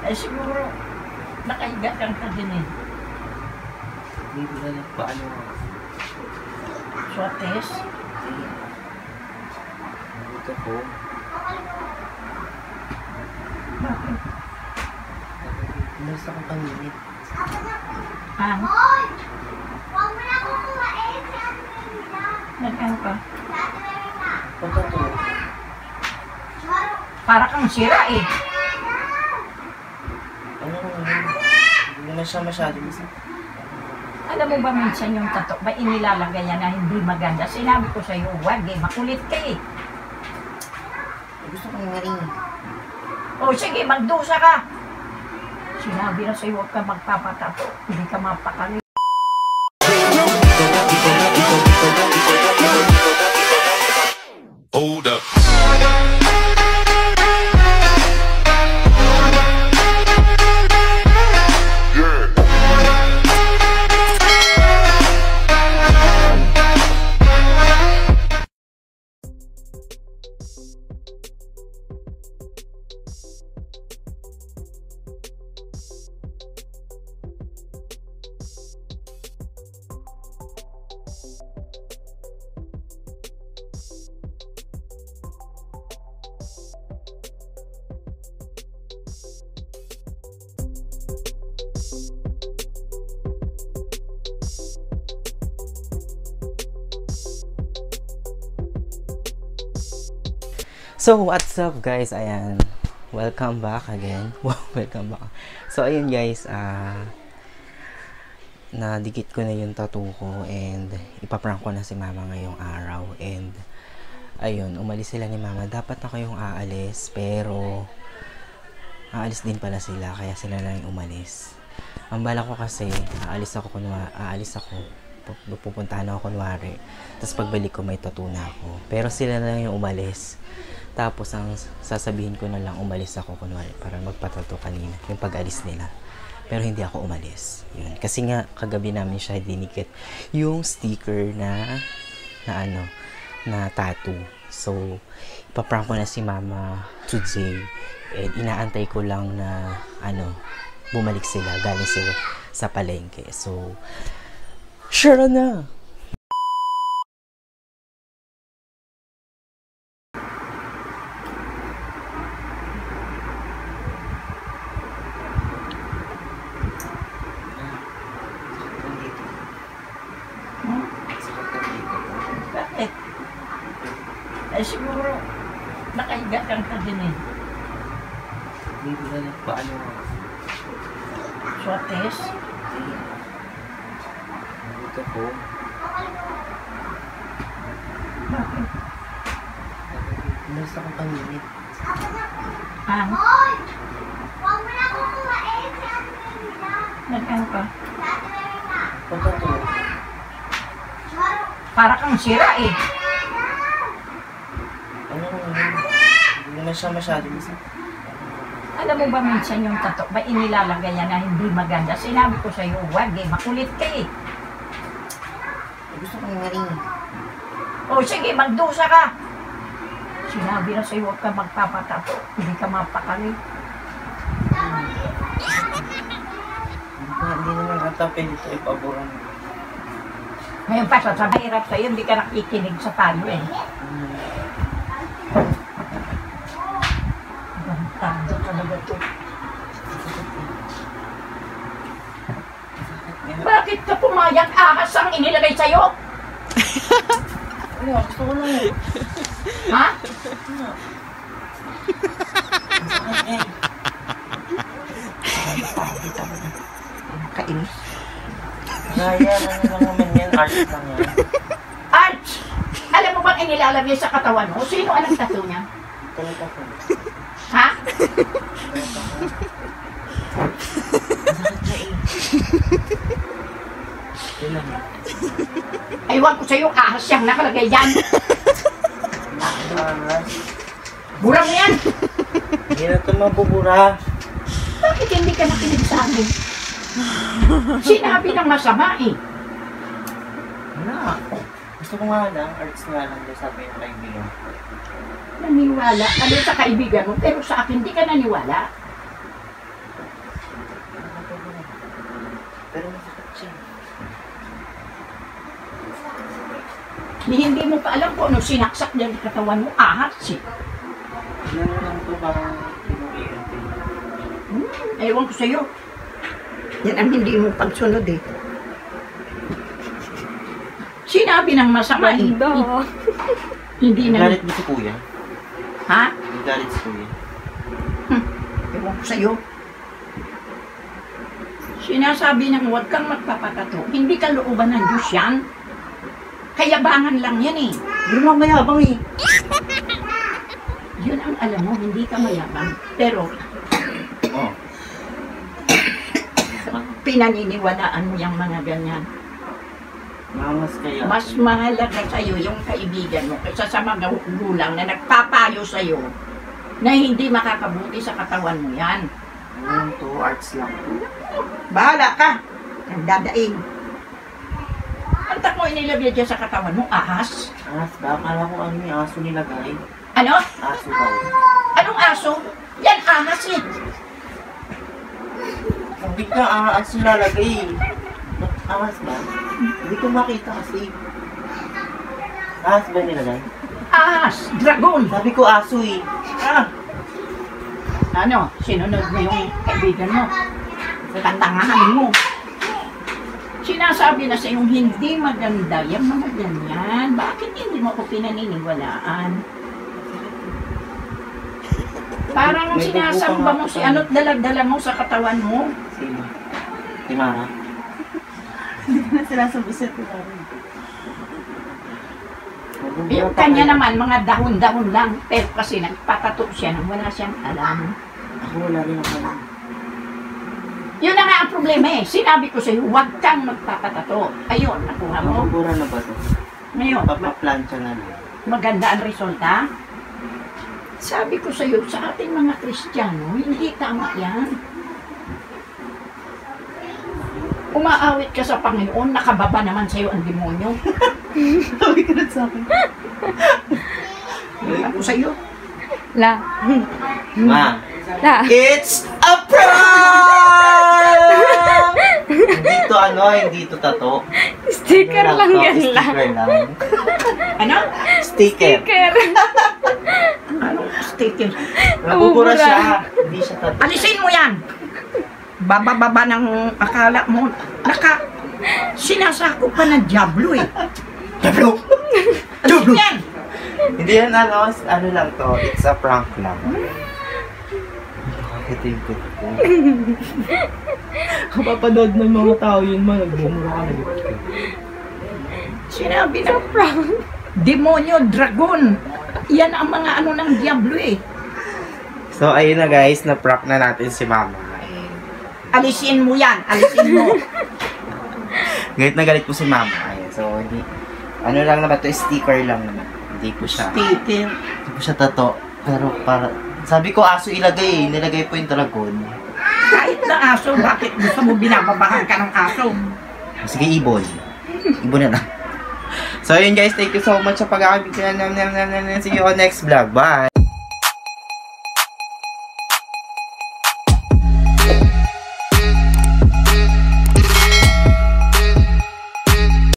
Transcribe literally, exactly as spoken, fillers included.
Ay siguro, nakahiga kang ka din eh. Hindi ko na paano. Swab test? Ito po. Bakit? Basta akong panginit. Ang? Nag-ano ka? Pagka to. Para kang sira eh. Ano naman? Hindi naman siya masyado. Alam mo ba minsan yung tato, ba inilalagay yan na hindi maganda? Sinabi ko sa'yo, wag eh, makulit ka eh. Gusto kong nga rin. O sige, magdusa ka. Sinabi na sa'yo, huwag ka magpapatato. Hindi ka mapakali. Hold up. So, what's up guys? Ayan. Welcome back again. Wow, welcome back. So, ayun guys. Ah, uh, nadikit ko na yung tattoo ko and ipaprank ko na si mama ngayong araw. And, ayun, umalis sila ni mama. Dapat na kayong aalis, pero aalis din pala sila, kaya sila na yung umalis. Ang bala ko kasi, aalis ako, kunwa, aalis ako. Pupuntahan ako kunwari. Tapos pagbalik ko may tattoo na ako. Pero sila na lang yung umalis. Tapos ang sasabihin ko na lang, umalis ako kunwari para magpatato kanina, yung pag-alis nila. Pero hindi ako umalis. Yun. Kasi nga kagabi namin siya dinikit yung sticker na na ano, na tattoo. So, ipaprank ko na si mama today. And inaantay ko lang na ano, bumalik sila, galing sila sa palengke. So, sure na! Bakit? Ay siguro, nakahiga kang ka din eh. Hindi ko na paano. Swab test? Ito po. Bakit? Basta akong panginit. Ang? Nag-ano ka? Pagka to. Para kang sira eh. Ano naman? Hindi naman siya masyado. Alam mo ba minsan yung tato, ba inilalagay yan na hindi maganda? Sinabi ko sa'yo, wag eh, makulit ka eh. Gusto kong nga rin. O sige, magdusa ka. Sinabi na sa'yo, huwag ka magpapatato. Hindi ka mapakali. Hindi naman ata pwede ito ipaboran. Ngayon pa, sasabihin hirap sa'yo, hindi ka nakikinig sa tayo eh. Gantado talaga ito. Bakit ka pumayag ahas ang inilagay sa'yo? Ano, gusto ko lang eh. Ha? Kainis. Naya, ano lang naman yan, art lang yan. Art! Alam mo bang inilalagay sa katawan mo? Sino ang tattoo niya? Talaga ko. Ha? Masakit na eh. Kailan na? Aywan ko sa'yo, ahas siyang nakalagay dyan. Ahas. Burang na yan. Hindi na ito mabubura. Bakit hindi ka nakinig sa amin? Sinabi ng masama eh. Wala. Gusto ko nga lang, arts nga lang doon sabi yung kaibigan. Naniwala. Ano sa kaibigan mo, pero sa akin hindi ka naniwala. Pero masakit siya. Di, hindi mo pa alam kung ano sinaksak dyan sa katawan mo. Ahas eh. Ano lang to, parang pinuwian. Hmm, ewan ko sa'yo. Yan ang hindi mo pagsunod eh. Sinabi ng masama eh. Ganda. Hindi na. Galit mo si kuya? Ha? Galit si kuya? Hmm, ewan ko sa'yo. Sinasabi ng huwag kang magpapatato. Hindi ka looban ng Diyos yan. Kayabangan lang yan eh. Hindi mo mayabang eh. Yun ang alam mo, hindi ka mayabang. Pero, Oh. pinaniniwalaan mo yung mga ganyan. Mamas kaya. Mas mahalaga sa'yo yung kaibigan mo kaysa sa mga gulang na nagpapayo sa'yo na hindi makakabuti sa katawan mo yan. Ano to? Arts lang to. Bahala ka. Nagdadaing. Ang tak mo inilagay dyan sa katawan mo, ahas. As, akala ko ano yung aso nilagay. Ano? Aso daw. Anong aso? Yan, ahas eh. Sabi ka, ah, aso nalagay. Ahas ba? Hindi ko makita kasi. Ahas ba nilagay? Ahas, dragon. Sabi ko aso eh. Ah! Ano, sinunod mo yung kaibigan mo. Katangahan mo. Sinasabi na sa'yo hindi maganda yung mga ganyan. Bakit hindi mo ko pinaniniwalaan? Parang May sinasamba buko mo nga si ako. ano't dalag-dala mo sa katawan mo. Sino? Si Mara? Hindi ko na sinasabi sa ito. Yung kanya naman, mga dahon-dahon lang. Pero kasi nagpatato siya nang wala siyang alam. Ako wala rin ako alam. Yun na nga ang problema eh. Sinabi ko sa'yo, huwag kang magpapatato. Ayun, nakuha mo. Mabura na ba ito? Ngayon, Papaplansya na lang. maganda ang resulta. Sabi ko sa'yo, sa ating mga Kristiyano, hindi tama yan. Umaawit ka sa Panginoon, nakababa naman sa'yo ang demonyo. Sabi ka na sa akin. Ako sa'yo. La. Ma, La. it's a prank! Hindi to ano, hindi to tato. Sticker Ano lang to? yan lang. Sticker lang. Ano? Sticker. Sticker. Anong sticker? Nabubura siya. Hindi siya tato. Alisin mo yan! Baba-baba ng akala mo. Naka, sinasako pa ng Diablo eh. Diablo! Alisin yan! Hindi yan ano, ano lang to. It's a prank lang. Ito yung ko. Kapapanood ng mga tao yun man, nagbumura ka na dito. Sinabi na, Prank. demonyo, dragon. Yan ang mga ano ng Diablo eh. So, ayun na guys, na-prank na natin si Mama. Alisin mo yan, alisin mo. Galit na galit po si Mama. Ayun, so, hindi, ano lang naman to, sticker lang naman. Hindi po siya, Sticker. hindi po siya tato. Pero para, sabi ko aso ilagay, nilagay po yung dragon. Kahit na aso, bakit gusto mo binababahan ka ng aso? Sige, ibon. Ibon na lang. So, ayun guys, thank you so much sa pag-akabit. See you on next vlog. Bye!